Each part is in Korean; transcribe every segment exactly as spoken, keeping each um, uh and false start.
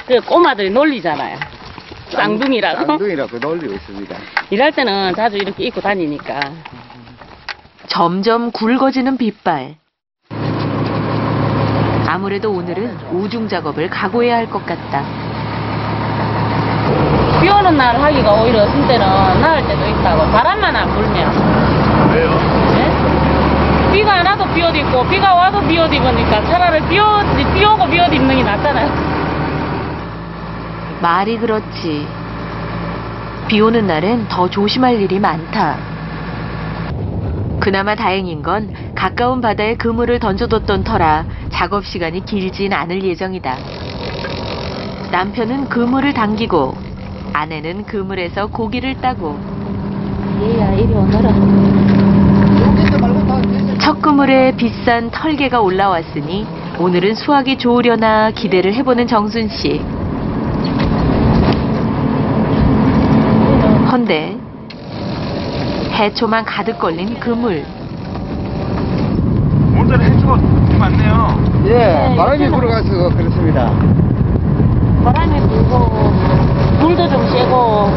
그 꼬마들이 놀리잖아요. 쌍둥이라고. 쌍둥이라고 놀리고 있습니다. 일할 때는 자주 이렇게 입고 다니니까. 점점 굵어지는 빗발. 아무래도 오늘은 오중 작업을 각오해야 할 것 같다. 비 오는 날 하기가 오히려 진때는 나을 때도 있다고. 바람만 안 불면. 왜요? 네? 비가 안 와도 비옷 입고 비가 와도 비옷 입으니까 차라리 비옷, 비 오고 비옷 입는 게 낫잖아요. 말이 그렇지. 비 오는 날엔 더 조심할 일이 많다. 그나마 다행인 건 가까운 바다에 그물을 던져뒀던 터라 작업 시간이 길진 않을 예정이다. 남편은 그물을 당기고 아내는 그물에서 고기를 따고 얘야 이리 오너라. 첫 그물에 비싼 털개가 올라왔으니 오늘은 수확이 좋으려나 기대를 해보는 정순씨. 헌데 해초만 가득 걸린 그물. 오늘따라 해초가 좀 많네요. 예, 네, 바람이 해초는- 불어가서 그렇습니다. 바람이 불고 물도 좀 세고.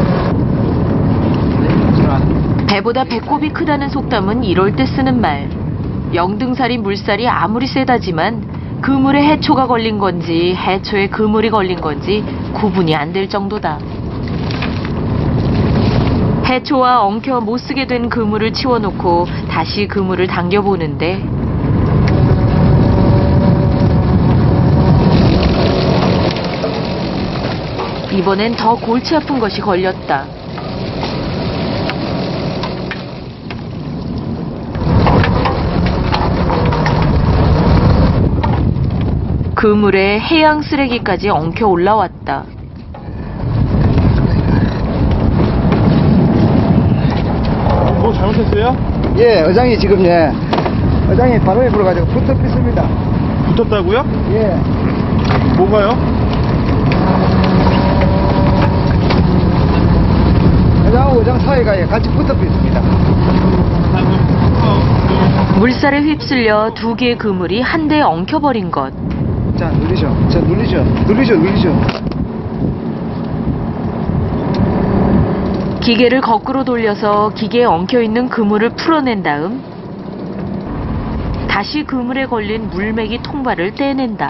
배보다 배꼽이 크다는 속담은 이럴 때 쓰는 말. 영등살이 물살이 아무리 세다지만 그물에 해초가 걸린 건지 해초에 그물이 걸린 건지 구분이 안 될 정도다. 해초와 엉켜 못 쓰게 된 그물을 치워놓고 다시 그물을 당겨보는데 이번엔 더 골치 아픈 것이 걸렸다. 그물에 해양 쓰레기까지 엉켜 올라왔다. 뭐 잘못했어요? 예, 어장이 지금 예, 어장이 바람이 불어가지고 붙어 있습니다. 붙었다고요? 예, 뭐가요? 어장하고 어장 사이가 예, 같이 붙어 있습니다. 물살에 휩쓸려 두 개의 그물이 한 대에 엉켜버린 것. 자, 눌리죠. 자, 눌리죠. 눌리죠, 눌리죠. 기계를 거꾸로 돌려서 기계에 엉켜있는 그물을 풀어낸 다음 다시 그물에 걸린 물매기 통발을 떼낸다.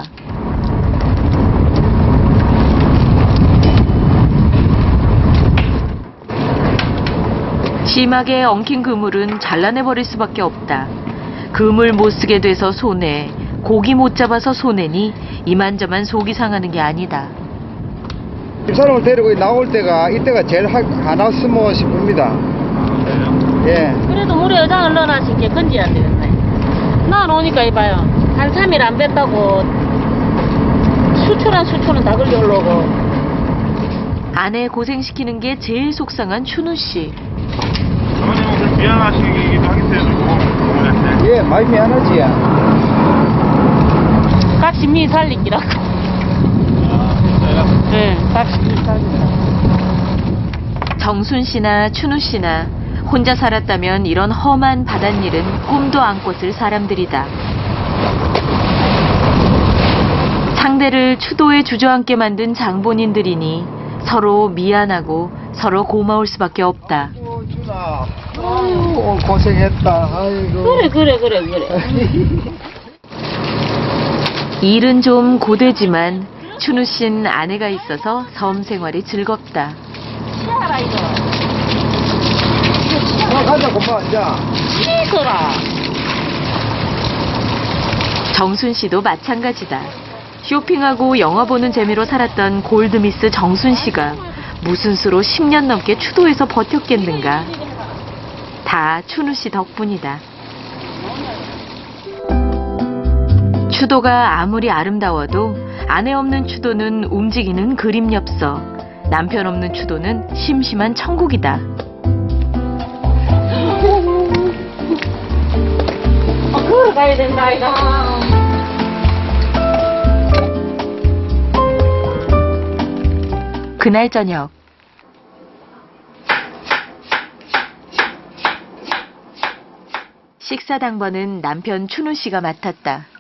심하게 엉킨 그물은 잘라내버릴 수밖에 없다. 그물 못 쓰게 돼서 손해, 고기 못 잡아서 손해니 이만저만 속이 상하는 게 아니다. 집사람을 데리고 나올 때가 이때가 제일 하, 하나 스모 싶습니다. 예. 그래도 물에 어장을 넣어놨으니게 건져야 되겠네. 넣어놓으니까 이봐요. 한 삼 일 안 뺐다고 수초란 수초는 다 걸려 올라오고. 아내 고생시키는 게 제일 속상한 춘우 씨. 어머님은 좀 미안하시기도 하겠어요, 어머니한테. 예, 많이 미안하지. 값이 미 살리기라고. 네, 값이 미 살리기라고. 정순 씨나 춘우 씨나 혼자 살았다면 이런 험한 바닷일은 꿈도 안 꿨을 사람들이다. 상대를 추도에 주저앉게 만든 장본인들이니 서로 미안하고 서로 고마울 수밖에 없다. 아이고, 준아. 아이고, 고생했다. 아이고. 그래, 그래, 그래, 그래. 일은 좀 고되지만 춘우 씨는 아내가 있어서 섬 생활이 즐겁다. 치아라, 이거. 어, 가자, 고마, 자. 치서라. 정순 씨도 마찬가지다. 쇼핑하고 영화 보는 재미로 살았던 골드미스 정순 씨가 무슨 수로 십 년 넘게 추도에서 버텼겠는가. 다 춘우 씨 덕분이다. 추도가 아무리 아름다워도 아내 없는 추도는 움직이는 그림 엽서. 남편 없는 추도는 심심한 천국이다. 아, 그걸 가야 된다, 이거. 그날 저녁. 식사 당번은 남편 춘우 씨가 맡았다.